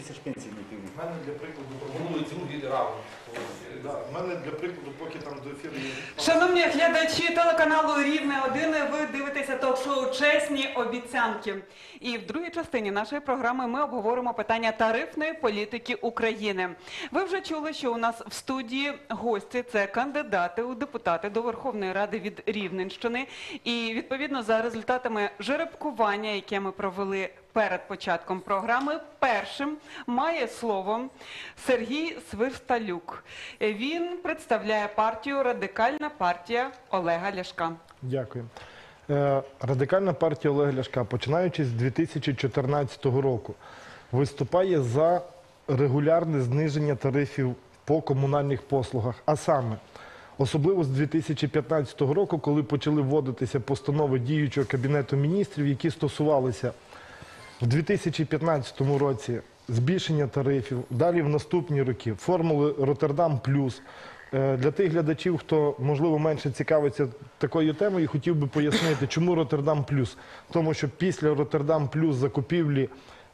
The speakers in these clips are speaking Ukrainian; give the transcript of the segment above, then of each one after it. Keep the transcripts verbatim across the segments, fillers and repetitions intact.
тисяч пенсій не підуть. У мене для прикладу пропонується другий раунд. У мене для прикладу, поки там до ефіру є... Шановні глядачі телеканалу Рівне один, ви дивитеся ток-шоу «Чесні обіцянки». І в другій частині нашої програми ми обговоримо питання тарифної політики України. Ви вже чули, що у нас в студії гості – це кандидати у депутати до Верховної Ради від Рівненщини. І відповідно за результатами жеребкування, яке ми провели перед початком програми, першим має слово Сергій Свирсталюк. Він представляє партію «Радикальна партія» Олега Ляшка. Дякую. Радикальна партія Олега Ляшка, починаючи з дві тисячі чотирнадцятого року, виступає за регулярне зниження тарифів по комунальних послугах. А саме, особливо з дві тисячі п'ятнадцятого року, коли почали вводитися постанови діючого Кабінету міністрів, які стосувалися в дві тисячі п'ятнадцятому році збільшення тарифів, далі в наступні роки формули «Роттердам плюс». Для тих глядачів, хто, можливо, менше цікавиться такою темою, хотів би пояснити, чому «Роттердам плюс». Тому що після «Роттердам плюс» закупівлі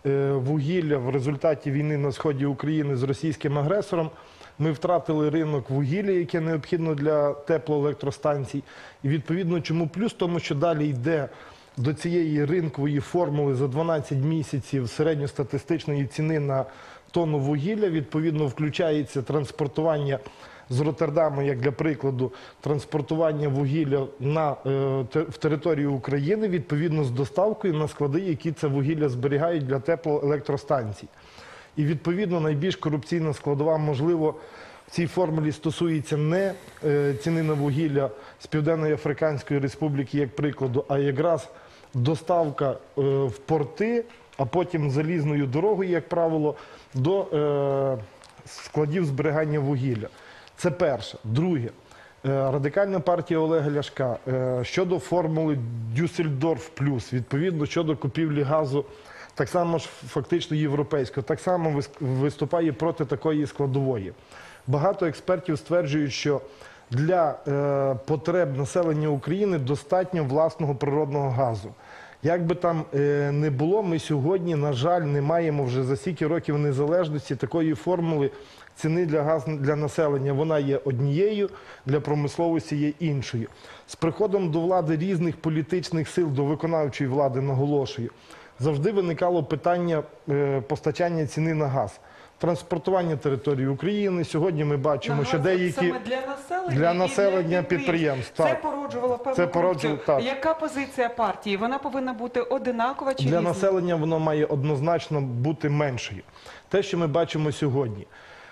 вугілля в результаті війни на сході України з російським агресором, ми втратили ринок вугілля, яке необхідно для теплоелектростанцій. І відповідно, чому плюс? Тому що далі йде до цієї ринкової формули за дванадцять місяців середньостатистичної ціни на тонну вугілля, відповідно, включається транспортування з Роттердаму, як для прикладу, транспортування вугілля на, е, в територію України, відповідно з доставкою на склади, які це вугілля зберігають для теплоелектростанцій. І відповідно найбільш корупційна складова, можливо, в цій формулі стосується не е, ціни на вугілля з Південної Африканської Республіки, як прикладу, а якраз доставка е, в порти, а потім залізною дорогою, як правило, до е, складів зберігання вугілля. Це перше. Друге. Радикальна партія Олега Ляшка щодо формули Дюссельдорф плюс, відповідно щодо купівлі газу, так само ж фактично європейського, так само виступає проти такої складової. Багато експертів стверджують, що для потреб населення України достатньо власного природного газу. Як би там не було, ми сьогодні, на жаль, не маємо вже за стільки років незалежності такої формули ціни для газу для населення. Вона є однією, для промисловості є іншою. З приходом до влади різних політичних сил, до виконавчої влади, наголошую, завжди виникало питання постачання ціни на газ. Транспортування території України. Сьогодні ми бачимо, що деякі саме для населення, для населення підприємств. Це породжувало певну корупцію. Яка позиція партії? Вона повинна бути одинакова чи різна? Для населення воно має однозначно бути меншою. Те, що ми бачимо сьогодні,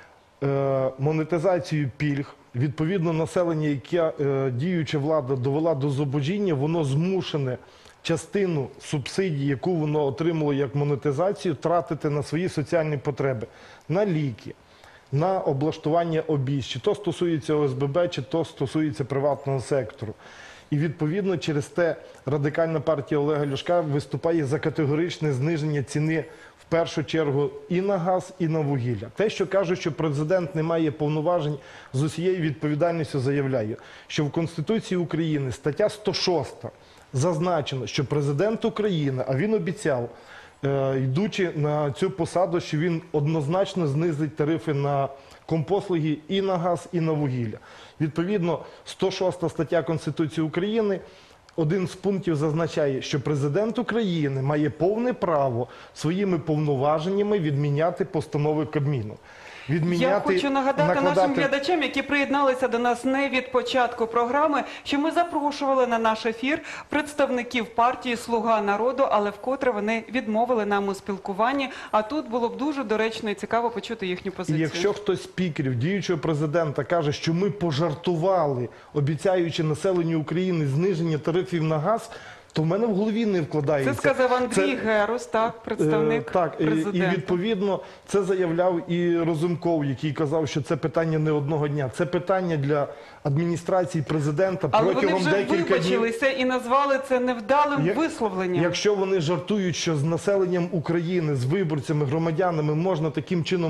монетизацію пільг, відповідно населення, яке діюча влада довела до зубожіння, воно змушене частину субсидій, яку воно отримало як монетизацію, тратити на свої соціальні потреби, на ліки, на облаштування обійсть, чи то стосується О С Б Б, чи то стосується приватного сектору. І відповідно через те Радикальна партія Олега Ляшка виступає за категоричне зниження ціни в першу чергу і на газ, і на вугілля. Те, що кажуть, що президент не має повноважень, з усією відповідальністю заявляю, що в Конституції України стаття сто шоста зазначено, що президент України, а він обіцяв, йдучи на цю посаду, що він однозначно знизить тарифи на компослуги і на газ, і на вугілля. Відповідно, сто шоста стаття Конституції України, один з пунктів зазначає, що президент України має повне право своїми повноваженнями відміняти постанови Кабміну. Я хочу нагадати накладати... нашим глядачам, які приєдналися до нас не від початку програми, що ми запрошували на наш ефір представників партії «Слуга народу», але вкотре вони відмовили нам у спілкуванні, а тут було б дуже доречно і цікаво почути їхню позицію. І якщо хтось з спікерів, діючого президента каже, що ми пожартували, обіцяючи населенню України зниження тарифів на газ, то в мене в голові не вкладається. Це сказав Андрій це... Герус, так, представник е, так, президента. І відповідно це заявляв і Розумков, який казав, що це питання не одного дня. Це питання для адміністрації президента але протягом декілька днів. Але вони вже вибачилися і назвали це невдалим Як... висловленням. Якщо вони жартують, що з населенням України, з виборцями, громадянами можна таким чином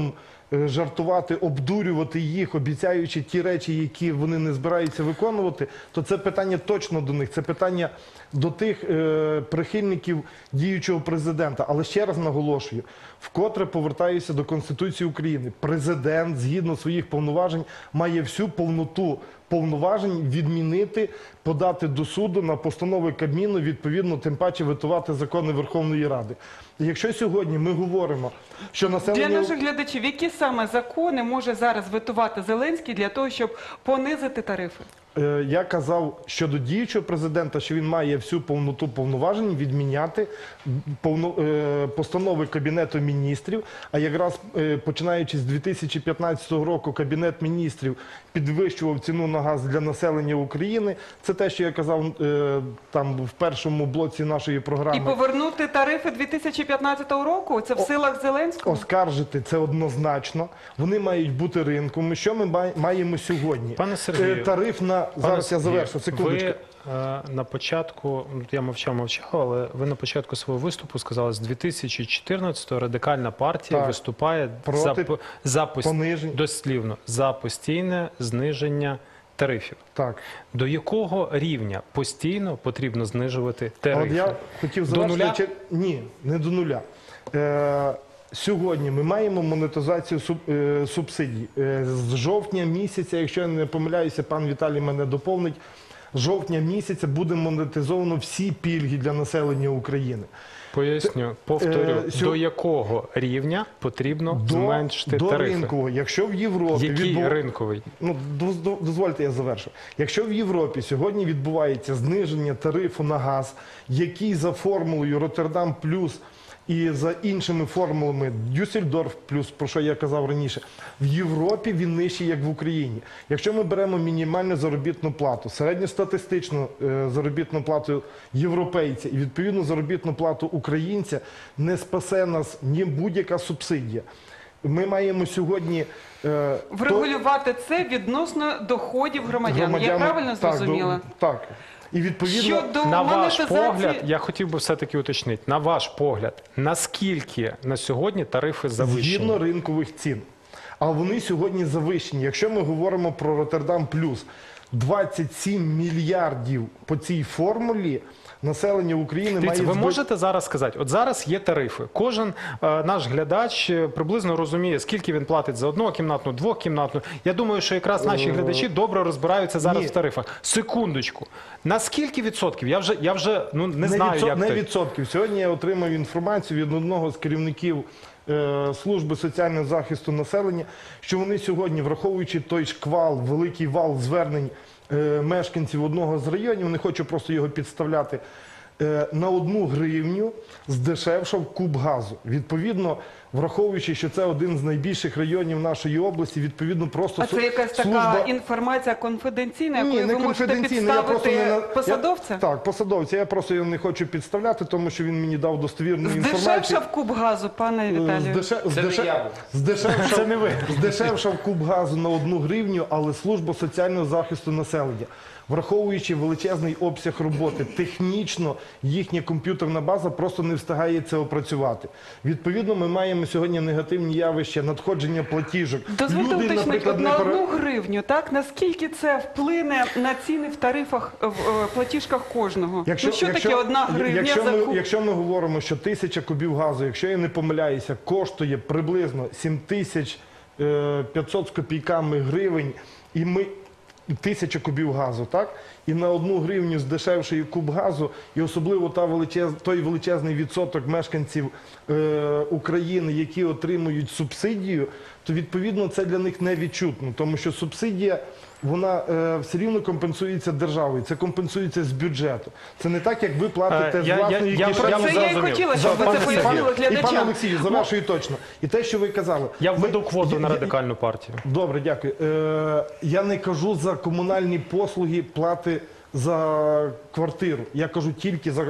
е, жартувати, обдурювати їх, обіцяючи ті речі, які вони не збираються виконувати, то це питання точно до них. Це питання до тих е, прихильників діючого президента. Але ще раз наголошую, вкотре повертаюся до Конституції України. Президент, згідно своїх повноважень, має всю повноту повноважень відмінити, подати до суду на постанови Кабміну, відповідно, тим паче ветувати закони Верховної Ради. І якщо сьогодні ми говоримо, що населення... Для наших глядачів, які саме закони може зараз ветувати Зеленський для того, щоб понизити тарифи? Е, Я казав щодо діючого президента, що він має всю повноту повноважень відміняти повно, е, постанови Кабінету міністрів, а якраз е, починаючи з дві тисячі п'ятнадцятого року Кабінет міністрів підвищував ціну на газ для населення України. Це те, що я казав е, там в першому блоці нашої програми. І повернути тарифи дві тисячі п'ятнадцятого року? Це в силах Зеленського? Оскаржити це однозначно. Вони мають бути ринком. Що ми май- маємо сьогодні? Пане Сергію, Е, Тариф на... Пане Зараз я Сергію, завершу, секундочку. Ви е, на початку, ну, я мовчав, мовчав, але ви на початку свого виступу сказали, з дві тисячі чотирнадцятого Радикальна партія Так. виступає Проти за, по- за, пост- понижень. дослівно, за постійне зниження тарифів. Так. До якого рівня постійно потрібно знижувати А тарифи? От я хотів До завершити... нуля? чи- Ні, не до нуля. Е, Сьогодні ми маємо монетизацію суб, е, субсидій. Е, з жовтня місяця, якщо я не помиляюся, пан Віталій мене доповнить, з жовтня місяця буде монетизовано всі пільги для населення України. Поясню, повторю, Е, сьо- до якого рівня потрібно зменшити до тарифи? ринкового. Якщо в Європі... Який відбу- ринковий? Ну, доз- доз- дозвольте, я завершу. Якщо в Європі сьогодні відбувається зниження тарифу на газ, який за формулою Роттердам плюс і за іншими формулами Дюссельдорф плюс, про що я казав раніше, в Європі він нижчий, як в Україні. Якщо ми беремо мінімальну заробітну плату, середньостатистичну е, заробітну плату європейця і відповідну заробітну плату українця, не спасе нас ні будь-яка субсидія. Ми маємо сьогодні... е, то- Врегулювати це відносно доходів громадян. Я громадян- правильно так, зрозуміла? до- Так. І відповідно... Щодо На ваш монетизації- погляд, я хотів би все-таки уточнити, на ваш погляд, наскільки на сьогодні тарифи завищені? Згідно ринкових цін. А вони сьогодні завищені. Якщо ми говоримо про Роттердам плюс, двадцять сім мільярдів по цій формулі населення України Дивіться, має... ви збит- можете зараз сказати, от зараз є тарифи. Кожен е, наш глядач е, приблизно розуміє, скільки він платить за однокімнатну, двокімнатну. Я думаю, що якраз наші глядачі добре розбираються зараз Ні. в тарифах. Секундочку. На скільки відсотків? Я вже, я вже ну, не знаю, відсот- як не то. відсотків. Сьогодні я отримав інформацію від одного з керівників е, служби соціального захисту населення, що вони сьогодні, враховуючи той шквал, великий вал звернень е, мешканців одного з районів, не хочу просто його підставляти, е, на одну гривню здешевшав куб газу. Відповідно, враховуючи, що це один з найбільших районів нашої області, відповідно просто... А це су- якась така служба- інформація конфіденційна, Ні, якою не ви можете конфіденційно, я просто підставити не на- посадовця? Я, так, посадовця. Я просто його не хочу підставляти, тому що він мені дав достовірну інформацію. Здешевшав куб газу, пане Віталію? Здеше- Це не здеше- я був. здешевшав- Це не ви. Здешевшав куб газу на одну гривню, але служба соціального захисту населення, враховуючи величезний обсяг роботи, технічно їхня комп'ютерна база просто не встигає це опрацювати. Відповідно, ми маємо сьогодні негативні явища надходження платіжок. Дозвольте уточнити, наприклад, от не на пере- одну гривню, так? Наскільки це вплине на ціни в тарифах, в е, платіжках кожного? ну, що таке одна гривня якщо за ми, куб? Якщо ми говоримо, що тисяча кубів газу, якщо я не помиляюся, коштує приблизно сім тисяч п'ятсот з копійками гривень, і ми тисяча кубів газу, так? І на одну гривню здешевшує куб газу, і особливо та величез, той величезний відсоток мешканців е, України, які отримують субсидію, то відповідно це для них невідчутно, тому що субсидія, вона е, все рівно компенсується державою, це компенсується з бюджету. Це не так, як ви платите Е, з я- власної я- я кишені. прямо Це я і зрозумів. хотіла, щоб ви Пане це Сергію. пояснили І пане глядачам. Олексію, завершую точно. І те, що ви казали. Я Ми- введу квоту я- на я- радикальну партію. Добре, дякую. Е, я не кажу за комунальні послуги плати за квартиру. Я кажу тільки за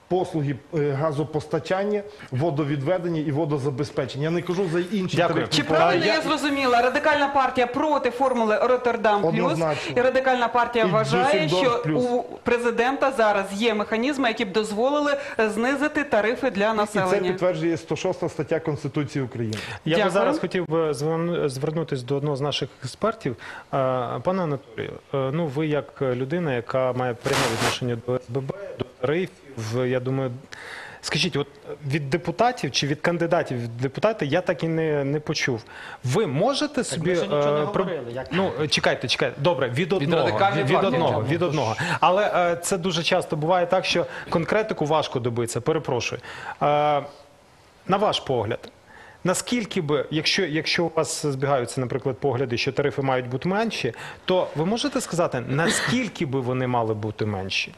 послуги е, газопостачання, водовідведення і водозабезпечення. Я не кажу за інші Дякую. тарифні Чи плани. правильно я- я зрозуміла? Радикальна партія проти формули Роттердам плюс, Однозначно. і радикальна партія І вважає, Дюссельдорф що плюс. у президента зараз є механізми, які б дозволили знизити тарифи для І це населення. підтверджує сто шоста стаття Конституції України. Я Дякую. би зараз хотів би зверну- звернутися до одного з наших експертів. Е, Пане Анатолію, е, ну ви як людина, яка має пряме відношення до С Б Б, до тарифів, я думаю, скажіть, от від депутатів чи від кандидатів від депутати я так і не, не почув. Ви можете собі... ми ще нічого не е, про- говорили, як- Ну, чекайте, чекайте. Добре, від одного. радикальної від партії. одного, Ну, від одного. Але е, це дуже часто буває так, що конкретику важко добитися. Перепрошую. Е, на ваш погляд, наскільки би, якщо, якщо у вас збігаються, наприклад, погляди, що тарифи мають бути менші, то ви можете сказати, наскільки би вони мали бути менші?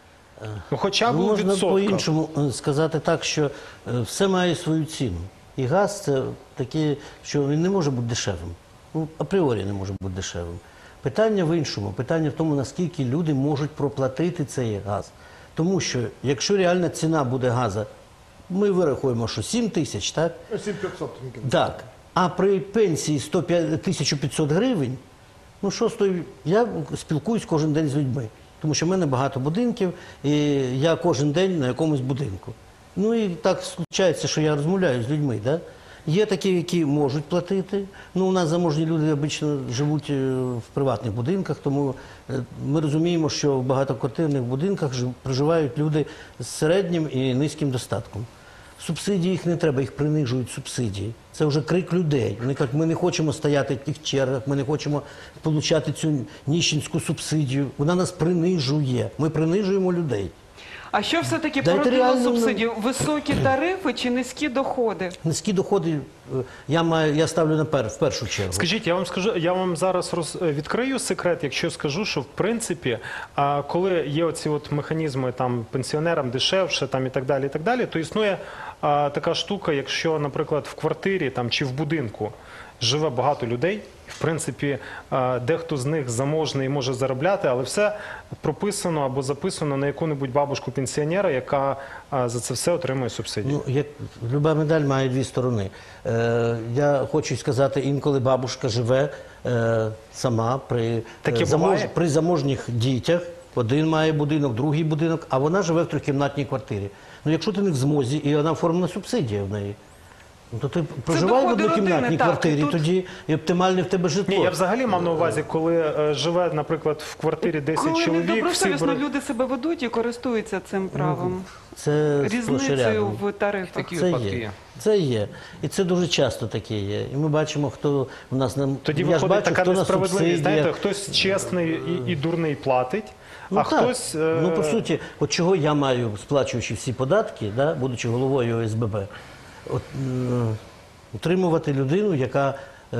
Ну, хоча б у Можна відсотках. по-іншому е, сказати так, що е, все має свою ціну. І газ це таке, що він не може бути дешевим. Ну, апріорі не може бути дешевим. Питання в іншому. Питання в тому, наскільки люди можуть проплатити цей газ. Тому що, якщо реальна ціна буде газу, ми вирахуємо, що сім тисяч, так? Ну, сім тисяч п'ятсот. Так. А при пенсії сто п'ять тисяч п'ятсот гривень, ну що стою, я спілкуюсь кожен день з людьми. Тому що в мене багато будинків, і я кожен день на якомусь будинку. Ну і так случається, що я розмовляю з людьми. Да? Є такі, які можуть платити. Ну, у нас заможні люди обично живуть е, в приватних будинках, тому е, ми розуміємо, що в багатоквартирних будинках жив- проживають люди з середнім і низьким достатком. Субсидії їх не треба, їх принижують субсидії. Це вже крик людей. Вони кажуть, ми не хочемо стояти в тих чергах, ми не хочемо отримати цю ніщенську субсидію. Вона нас принижує. Ми принижуємо людей. А що все-таки Дайте породило реально, ну- субсидію? Високі тарифи чи низькі доходи? Низькі доходи е, я, маю, я ставлю на пер, в першу чергу. Скажіть, я вам скажу, я вам зараз роз, відкрию секрет, якщо скажу, що в принципі, а, коли є оці от механізми там пенсіонерам дешевше, там і так далі, і так далі, то існує а, така штука, якщо, наприклад, в квартирі там чи в будинку живе багато людей. В принципі, а, дехто з них заможний і може заробляти, але все прописано або записано на яку-небудь бабушку пенсіонера, яка а, за це все отримує субсидію. Ну, як люба медаль має дві сторони. Е, я хочу сказати, інколи бабушка живе е, сама при, Таке е, замож- буває? при заможніх дітях. Один має будинок, другий будинок, а вона живе в трьохкімнатній квартирі. Ну, якщо ти не в змозі, і вона оформлена субсидія в неї, ну, то ти проживай в доходи однокімнатній родини, так, квартирі, і тут- тоді і оптимальне в тебе житло. Ні, я взагалі мав на увазі, коли е, живе, наприклад, в квартирі десять Коли чоловік, всі недобросовісно беруть... люди себе ведуть і користуються цим правом. Це сплош і Різницею рядом. в тарифах. Такі Це випадки є. є. Це є. І це дуже часто таке є. І ми бачимо, хто у нас на Тоді я ж виходить бачу, така хто на несправедливість. субсидіях. Знаєте, хтось чесний і, і дурний платить, Ну, а так. хтось... е, Ну, по суті, от чого я маю, сплачуючи всі податки, да, будучи головою О С Б Б, от, е, утримувати людину, яка е,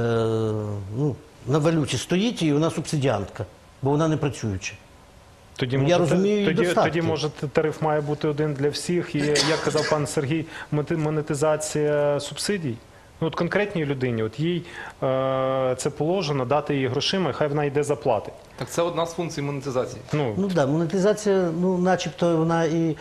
ну, на валюті стоїть, і вона субсидіантка, бо вона не працююча. Тоді, Я може, розумію і тоді, достатки. тоді, може, тариф має бути один для всіх, і, як казав пан Сергій, моти- монетизація субсидій. Ну, от конкретній людині, от їй е, це положено, дати їй грошима, і хай вона йде заплатить. Так це одна з функцій монетизації. Ну, Ну так, да, монетизація, ну, начебто, вона і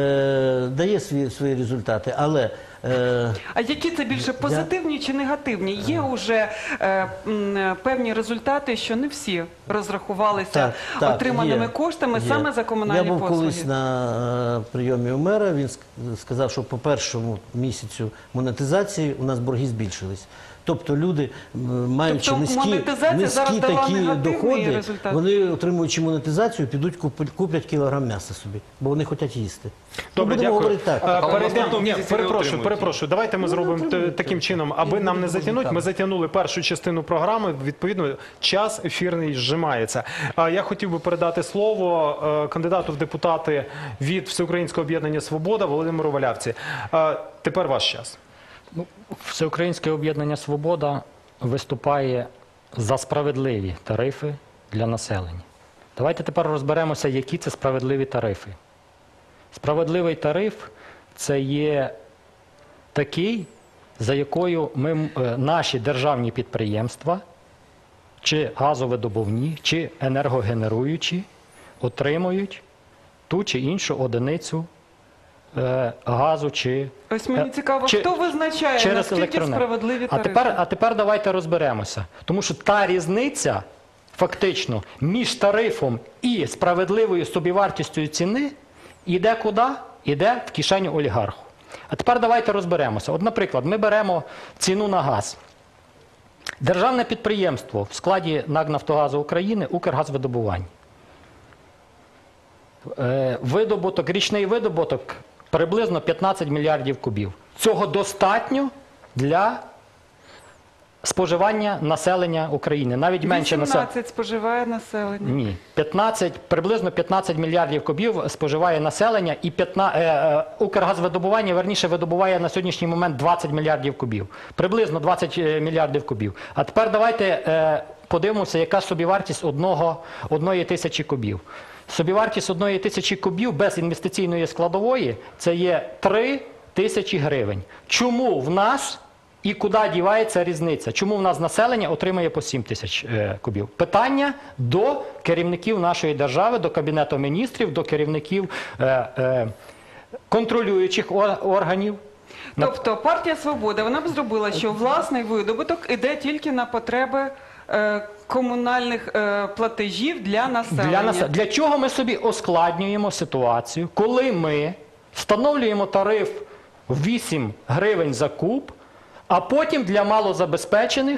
е, дає свої, свої результати, але е, А які це більше позитивні чи негативні? Є вже е, м, певні результати, що не всі розрахувалися Так, так, отриманими є, коштами є. саме за комунальні Я був послуги. колись на е, прийомі у мера, він ск- сказав, що по першому місяцю монетизації у нас борги збільшились. Тобто люди, м, маючи Тобто низькі, монетизація зараз низькі дала такі негативний доходи, результат? вони, отримуючи монетизацію, підуть куплять, куплять кілограм м'яса собі, бо вони хочуть їсти. добре, ну, будемо дякую. говорити так. Е, Але перейдемо- наступного ні, місяця не перепрошую, отримують. перепрошую. Давайте ми зробимо т- таким чином, аби нам не затягнути. Ми затягнули першу частину програми. Відповідно, час ефірний зжимається. А я хотів би передати слово е, кандидату в депутати від Всеукраїнського об'єднання «Свобода» Володимиру Валявці. Е, Тепер ваш час. Ну, Всеукраїнське об'єднання «Свобода» виступає за справедливі тарифи для населення. Давайте тепер розберемося, які це справедливі тарифи. Справедливий тариф – це є такий, за якою ми, е, наші державні підприємства, чи газовидобувні, чи енергогенеруючі, отримують ту чи іншу одиницю е, газу чи Ось мені Е, цікаво, чи- хто визначає, через наскільки електроенергію. справедливі А тарифи? тепер, а тепер давайте розберемося. Тому що та різниця фактично між тарифом і справедливою собівартістю ціни йде куди? Йде в кишеню олігарху. А тепер давайте розберемося. От, наприклад, ми беремо ціну на газ. Державне підприємство в складі НАК «Нафтогазу України» «Укргазвидобування». Е, Видобуток, річний видобуток приблизно п'ятнадцять мільярдів кубів. Цього достатньо для споживання населення України. Навіть менше населення. вісімнадцять споживає населення. Ні, п'ятнадцять, приблизно п'ятнадцять мільярдів кубів споживає населення, і п'ятнадцять, е, е, Укргазвидобування, верніше, видобуває на сьогоднішній момент двадцять мільярдів кубів. Приблизно двадцять мільярдів кубів. А тепер давайте е, подивимося, яка собівартість одного, одної тисячі кубів. Собівартість одної тисячі кубів без інвестиційної складової – це є три тисячі гривень. Чому в нас і куди дівається різниця? Чому в нас населення отримує по сім тисяч е, кубів? Питання до керівників нашої держави, до Кабінету міністрів, до керівників е, е, контролюючих ор- органів. На- Тобто партія «Свобода», вона б зробила, що власний видобуток іде тільки на потреби е, комунальних е, платежів для населення. Для, нас... Для чого ми собі ускладнюємо ситуацію, коли ми встановлюємо тариф в вісім гривень за куб, а потім для малозабезпечених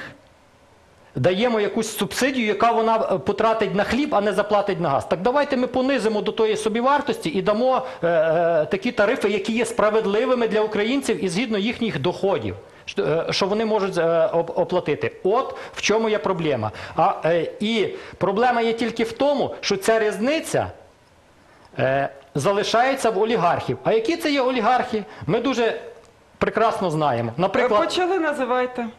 даємо якусь субсидію, яка вона потратить на хліб, а не заплатить на газ. Так давайте ми понизимо до тої собівартості і дамо е, е, такі тарифи, які є справедливими для українців і згідно їхніх доходів, що, е, що вони можуть е, оплатити. От в чому є проблема. А, е, і проблема є тільки в тому, що ця різниця е, залишається в олігархів. А які це є олігархи? Ми дуже прекрасно знаємо. Наприклад, Почали, називайте.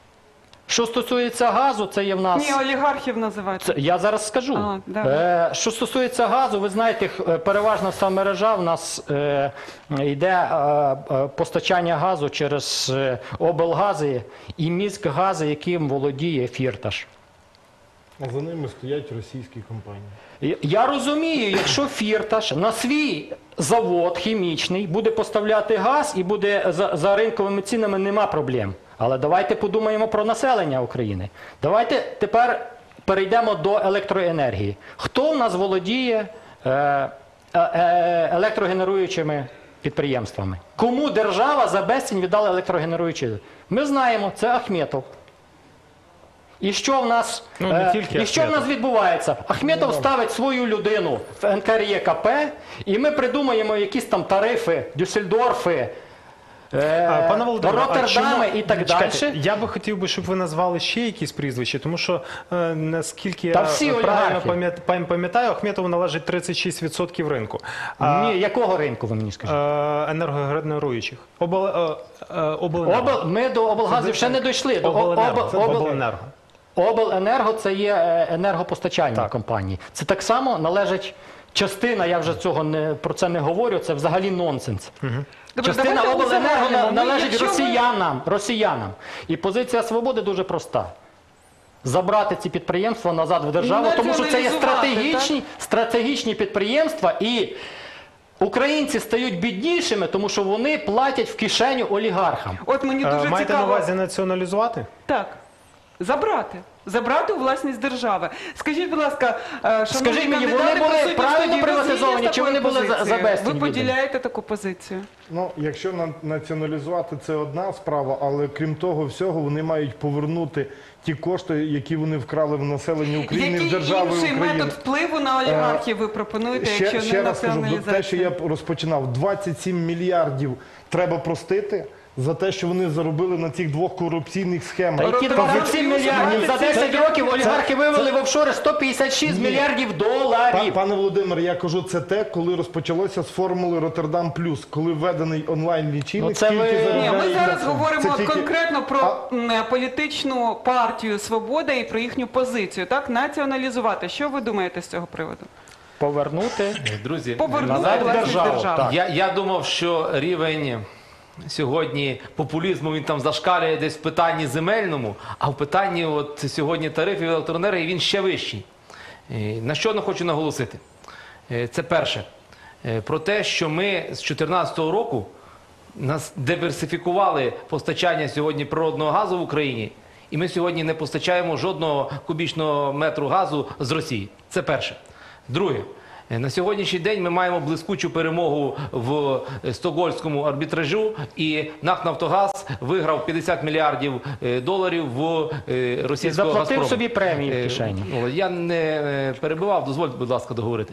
що стосується газу, це є в нас... Ні, олігархів називайте. Це, я зараз скажу. А, давай. е, що стосується газу, ви знаєте, х- е, переважна вся мережа в нас е, йде е, е, постачання газу через е, облгази і міськгази, яким володіє Фірташ. А за ними стоять російські компанії. І- Я розумію, якщо Фірташ на свій завод хімічний буде поставляти газ і буде за, за ринковими цінами, нема проблем. Але давайте подумаємо про населення України. Давайте тепер перейдемо до електроенергії. Хто в нас володіє е, е, е, електрогенеруючими підприємствами? Кому держава за безцінь віддала електрогенеруючі? Ми знаємо, це Ахметов. І що в нас, Ну, не е, тільки і що в Ахметов. нас відбувається? Ахметов ставить свою людину в ен ка ер є ка пе, і ми придумаємо якісь там тарифи, Дюссельдорфи, е, А, Пане Володимире, а Роттердами чому- і так Чекайте, далі. Я би хотів би, щоб ви назвали ще якісь прізвища, тому що е, наскільки Та я всі правильно олігархи. пам'ят- пам- пам'ятаю, Ахметову належить тридцять шість відсотків ринку. А, Ні, якого ринку ви мені скажіть? е, енергогенеруючих. Обл, е, е, обленерго. Обл, ми до облгазів ще не дійшли. До Обленерго. обл- Це обл- обленерго. Обленерго це є е, енергопостачальні Так. компанії. Це так само належить частина, я вже цього не, про це не говорю, це взагалі нонсенс. Добре, Частина давайте обленерго узагальнимо. на- Ми, належить якщо ми- росіянам, росіянам. І позиція «Свободи» дуже проста. Забрати ці підприємства назад в державу, тому що це є націоналізувати, стратегічні, стратегічні підприємства, і українці стають біднішими, тому що вони платять в кишеню олігархам. От мені Е, дуже Маєте на цікаво. увазі націоналізувати? Так. Забрати. Забрати у власність держави. Скажіть, будь ласка, е, шановні Скажіть мені, кандидати, вони були присутні в правильно студії, ви приватизовані, згідні з чи вони такою були за- за позицією? безцінь Ви віддані? поділяєте таку позицію? Ну, якщо на- націоналізувати, це одна справа, але крім того всього, вони мають повернути ті кошти, які вони вкрали в населення України, в Який держави інший України. метод впливу на олігархів ви пропонуєте, Ще, якщо ще не раз кажу, націоналізація? те, що я розпочинав, двадцять сім мільярдів треба простити за те, що вони заробили на цих двох корупційних Та схемах. які Роттердам двадцять сім плюс мільярдів? За двадцять сім десять років олігархи вивели в офшори сто п'ятдесят шість Ні. мільярдів Па- доларів. Пане Володимир, я кажу, це те, коли розпочалося з формули Роттердам Плюс, коли введений онлайн-лічильник, Ну, це скільки ви- Ні, заробляє ми зараз інвестор. говоримо Це тільки- конкретно про м, політичну партію «Свобода» і про їхню позицію. Так, націоналізувати. Що ви думаєте з цього приводу? Повернути Друзі, Повернути назад в власність державу. держави. Так. я, я думав, що рівень сьогодні популізму він там зашкалює десь в питанні земельному, а в питанні от сьогодні тарифів електроенергії він ще вищий. Е, На що я хочу наголосити? Е, Це перше. е, про те, що ми з дві тисячі чотирнадцятого року нас диверсифікували постачання сьогодні природного газу в Україні, і ми сьогодні не постачаємо жодного кубічного метру газу з Росії. Це перше. Друге. На сьогоднішній день ми маємо блискучу перемогу в стокгольмському арбітражу, і НАК «Нафтогаз» виграв п'ятдесят мільярдів доларів в І російського заплатив «Газпрому». собі премії в кишені. Е, Я не перебивав, дозвольте, будь ласка, договорити.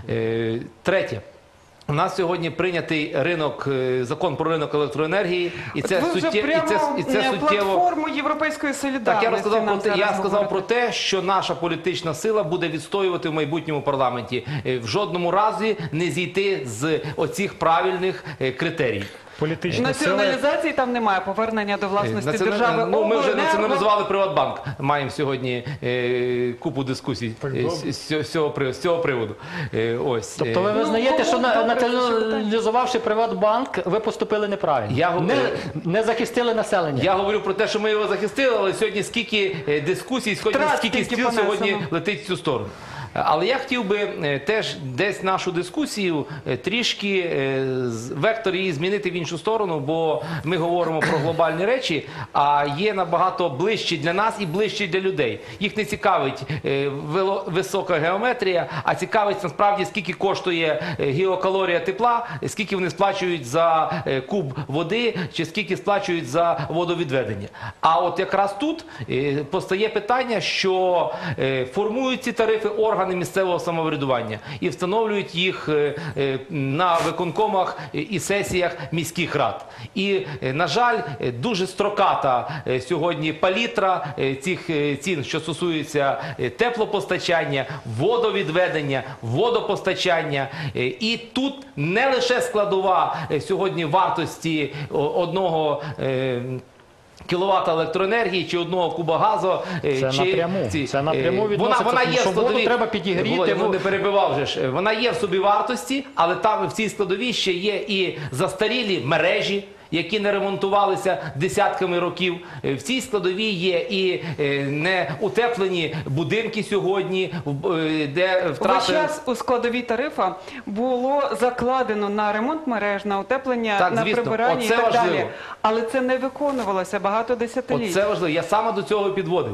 Е, Третє. У нас сьогодні прийнятий ринок, е, закон про ринок електроенергії, і це, От ви вже суттє- і це, прямо і це е, суттєво... платформу Європейської солідарності Так, я розказав нам про те, я зараз сказав про говорите. те, що наша політична сила буде відстоювати в майбутньому парламенті. Е, В жодному разі не зійти з оцих правильних е, критерій. Політична сила. Націоналізації там немає, повернення до власності Націонал- держави. Ну, ми вже Обленерго. націоналізували Приватбанк. Маємо сьогодні е, купу дискусій е, з, з, з, цього, при- з цього приводу. Е, ось. Тобто ви Е, визнаєте, що на- добре, це ще націоналізувавши Приватбанк, ви поступили неправильно? Я говорю- не, не захистили населення? Я говорю про те, що ми його захистили, але сьогодні скільки е, дискусій, сьогодні Втрат скільки скільки стіл понесено. сьогодні летить в цю сторону. Але я хотів би е, теж десь нашу дискусію е, трішки е, з- вектор її змінити в іншу сторону, бо ми говоримо про глобальні речі, а є набагато ближчі для нас і ближчі для людей. Їх не цікавить е, вело- висока геометрія, а цікавить насправді, скільки коштує е, геокалорія тепла, скільки вони сплачують за е, куб води, чи скільки сплачують за водовідведення. А от якраз тут е, постає питання, що е, формують ці тарифи органи місцевого самоврядування і встановлюють їх е, е, на виконкомах і сесіях міських рад. І, е, на жаль, е, дуже строката е, сьогодні палітра е, цих е, цін, що стосується е, теплопостачання, водовідведення, водопостачання. Е, І тут не лише складова е, сьогодні вартості о- одного е, кіловата електроенергії чи одного куба газу. е, Це чи напряму. ці, Це напряму е, вона, відноситься, вона тому є в що воду складовій. треба підігріти, Володя, во- ну, не перебивав же ж. Вона є в собівартості, але там в цій складовій ще є і застарілі мережі, які не ремонтувалися десятками років. Е, В цій складовій є і е, не утеплені будинки сьогодні, в- е, де Весь втрати... час у складовій тарифа було закладено на ремонт мереж, на утеплення, Так, на звісно. прибирання Оце і так важливо. далі. Але це не виконувалося багато десятиліть. Оце важливо. Я саме до цього підводив,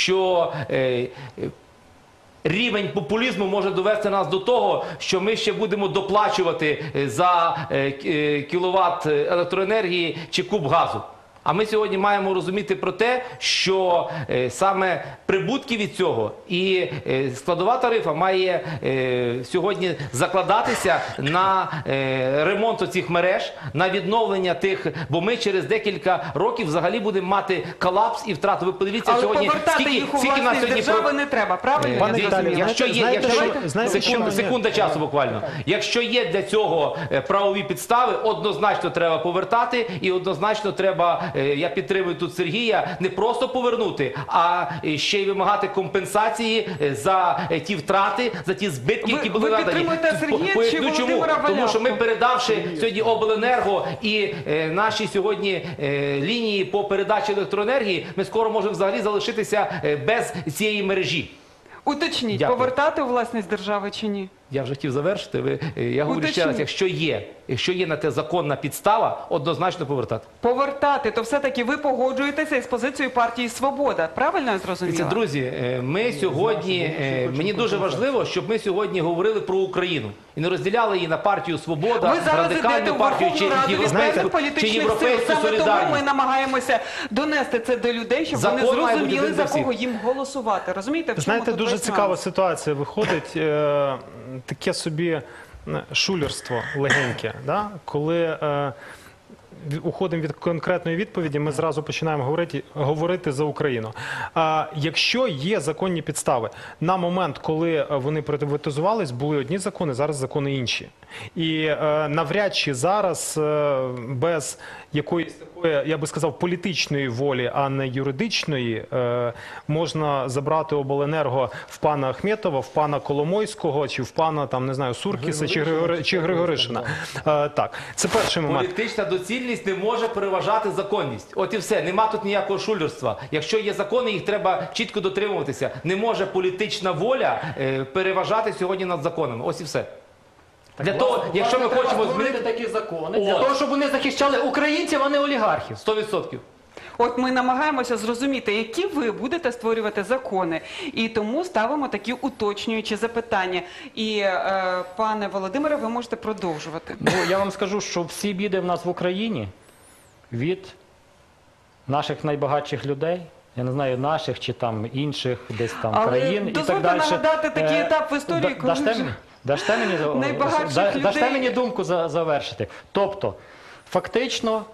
що е, е, рівень популізму може довести нас до того, що ми ще будемо доплачувати е, за е, к- е, кіловат електроенергії чи куб газу. А ми сьогодні маємо розуміти про те, що е, саме прибутки від цього і е, складова тарифа має е, сьогодні закладатися на е, ремонт оцих мереж, на відновлення тих, бо ми через декілька років взагалі будемо мати колапс і втрату. Ви подивіться Але сьогодні, повертати скільки, їх у скільки нас власність сьогодні держави про- не треба, правильно? Пане я Віталію, зрозуміла? Якщо є, знаєте, якщо, що- знаєте, що секунда, мені- секунда часу буквально. Якщо є для цього е, правові підстави, однозначно треба повертати і однозначно треба, е, я підтримую тут Сергія, не просто повернути, а е, ще й вимагати компенсації е, за е, ті втрати, за ті збитки, Ви- які були ви надані. підтримуєте Сергія чи Поясню чому. Володимира Тому що ми, Валявку? передавши сьогодні обленерго і е, наші сьогодні е, лінії по передачі електроенергії, ми скоро можемо взагалі залишитися е, без цієї мережі. Уточніть, Дякую. повертати у власність держави чи ні? Я вже хотів завершити. Ви, е, я говорю ще Уточніть. раз, якщо є, якщо є на те законна підстава, однозначно повертати. Повертати, то все-таки ви погоджуєтеся із позицією партії «Свобода». Правильно я зрозуміла? Дивіться, друзі, е, ми сьогодні, е, мені дуже важливо, щоб ми сьогодні говорили про Україну і не розділяли її на партію «Свобода», Ви зараз йдете радикальну у партію чи Верховну Раду від європейську, певних чи політичних сил. європейську Саме тому ми солідарність. намагаємося донести це до людей, щоб Закон вони має бути зрозуміли, один за для всіх. кого їм голосувати. Розумієте, в чому Знаєте, тут дуже весь цікава нюанс? ситуація виходить. Е, таке собі е, шулерство легеньке, да? Коли е, від- уходимо від конкретної відповіді, ми зразу починаємо говорити, говорити за Україну. А якщо є законні підстави, на момент, коли е, вони приватизувались, були одні закони, зараз закони інші. І е, навряд чи зараз е, без якоїсь такої, я би сказав, політичної волі, а не юридичної, е, можна забрати обленерго в пана Ахметова, в пана Коломойського, чи в пана, там, не знаю, Суркіса, чи, Григори, чи Григоришина. Е, так, це перший момент. Політична доцільність не може переважати законність. От і все. Нема тут ніякого шулерства. Якщо є закони, їх треба чітко дотримуватися. Не може політична воля е, переважати сьогодні над законами. Ось і все. Для того, якщо ми хочемо змінити такі закони, для От. того, щоб вони захищали українців, а не олігархів. сто відсотків. От ми намагаємося зрозуміти, які ви будете створювати закони, і тому ставимо такі уточнюючі запитання. І, е, пане Володимире, ви можете продовжувати. Ну, я вам скажу, що всі біди в нас в Україні від наших найбагатших людей, я не знаю, наших чи там інших десь там Але країн і так дозвольте далі. нагадати такий Е, етап в історії, да- коли дасте вже мені? Дасте мені, за- найбагатших да- людей- дасте мені думку за- завершити. Тобто, фактично,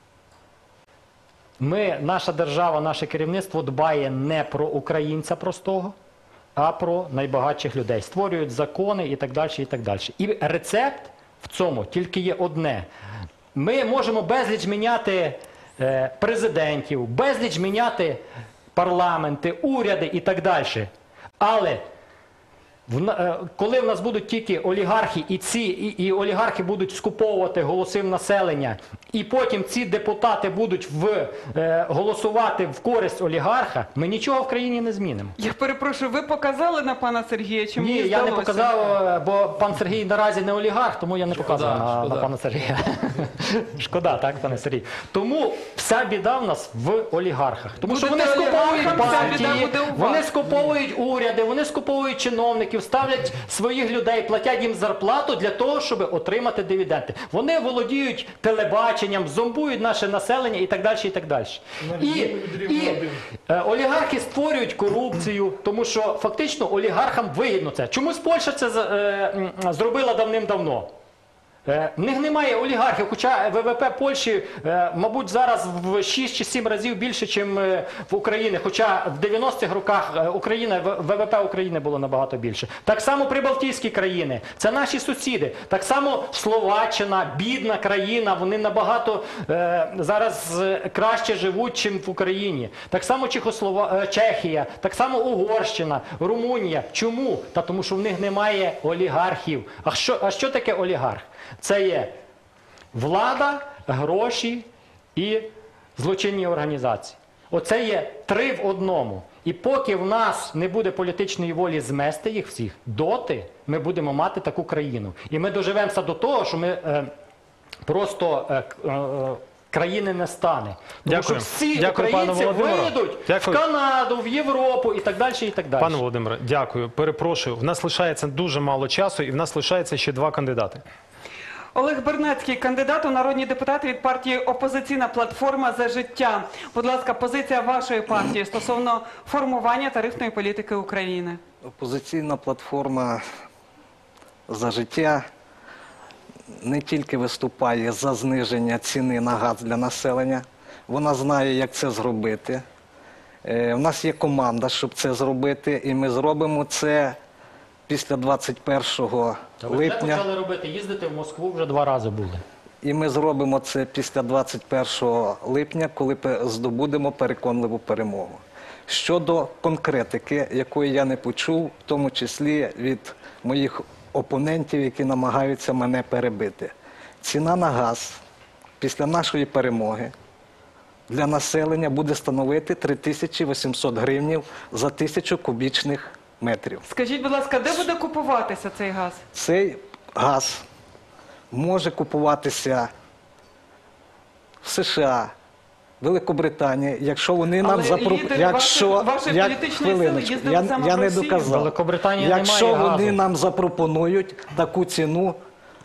ми, наша держава, наше керівництво дбає не про українця простого, а про найбагатших людей. Створюють закони і так далі, і так далі. І рецепт в цьому тільки є одне. Ми можемо безліч міняти е, президентів, безліч міняти парламенти, уряди і так далі. Але в на- е, коли в нас будуть тільки олігархи, і ці і, і олігархи будуть скуповувати голоси в населення, і потім ці депутати будуть в, е, голосувати в користь олігарха, ми нічого в країні не змінимо. Я перепрошую, ви показали на пана Сергія? Чи Ні, мені я не здалося? показав, е, бо пан Сергій наразі не олігарх, тому я не показував на, шкода. на пана Сергія. Шкода, так, пане Сергій. Тому вся біда в нас в олігархах. Тому що Будете вони скуповують олігархом, вся біда партії, буде у вас. вони скуповують уряди, вони скуповують чиновників, ставлять своїх людей, платять їм зарплату для того, щоб отримати дивіденди. Вони володіють телебаченням, зомбують наше населення і так далі, і так далі. І, і е, олігархи створюють корупцію, тому що фактично олігархам вигідно це. Чомусь Польща це з- е, м, зробила давним-давно. Е, В них немає олігархів, хоча ВВП Польщі, е, мабуть, зараз в шість чи сім разів більше, ніж в Україні. Хоча в дев'яностих роках е, Україна, В- ВВП України було набагато більше. Так само прибалтійські країни, це наші сусіди. Так само Словаччина, бідна країна, вони набагато е, зараз е, краще живуть, ніж в Україні. Так само Чехослова... е, Чехія, так само Угорщина, Румунія. Чому? Та тому що в них немає олігархів. А що, а що таке олігарх? Це є влада, гроші і злочинні організації. Оце є три в одному. І поки в нас не буде політичної волі змести їх всіх, доти ми будемо мати таку країну. І ми доживемося до того, що ми е, просто е, к- е, країни не стане. Тому Дякую. що всі Дякую, пане українці Володимире. вийдуть Дякую. в Канаду, в Європу і так далі, і так далі. Пане Володимире, дякую. Перепрошую. В нас лишається дуже мало часу, і в нас лишається ще два кандидати. Олег Бернецький, кандидат у народні депутати від партії «Опозиційна платформа за життя». Будь ласка, позиція вашої партії стосовно формування тарифної політики України. Опозиційна платформа «За життя» не тільки виступає за зниження ціни на газ для населення, вона знає, як це зробити. Е, У нас є команда, щоб це зробити, і ми зробимо це після двадцять першого Та ви вже липня. почали робити, їздити в Москву вже два рази були. І ми зробимо це після двадцять першого липня, коли пе- здобудемо переконливу перемогу. Щодо конкретики, якої я не почув, в тому числі від моїх опонентів, які намагаються мене перебити. Ціна на газ після нашої перемоги для населення буде становити три тисячі вісімсот гривнів за тисячу кубічних метрів. Скажіть, будь ласка, де буде купуватися цей газ? Цей газ може купуватися в США, Великобританії, якщо вони нам Але запропонують. лідери Якщо вашої- вашої як- політичної сили хвилиночку, їздили я, саме я в не Росію. доказав. Великобританія Якщо не має вони газу. нам запропонують таку ціну,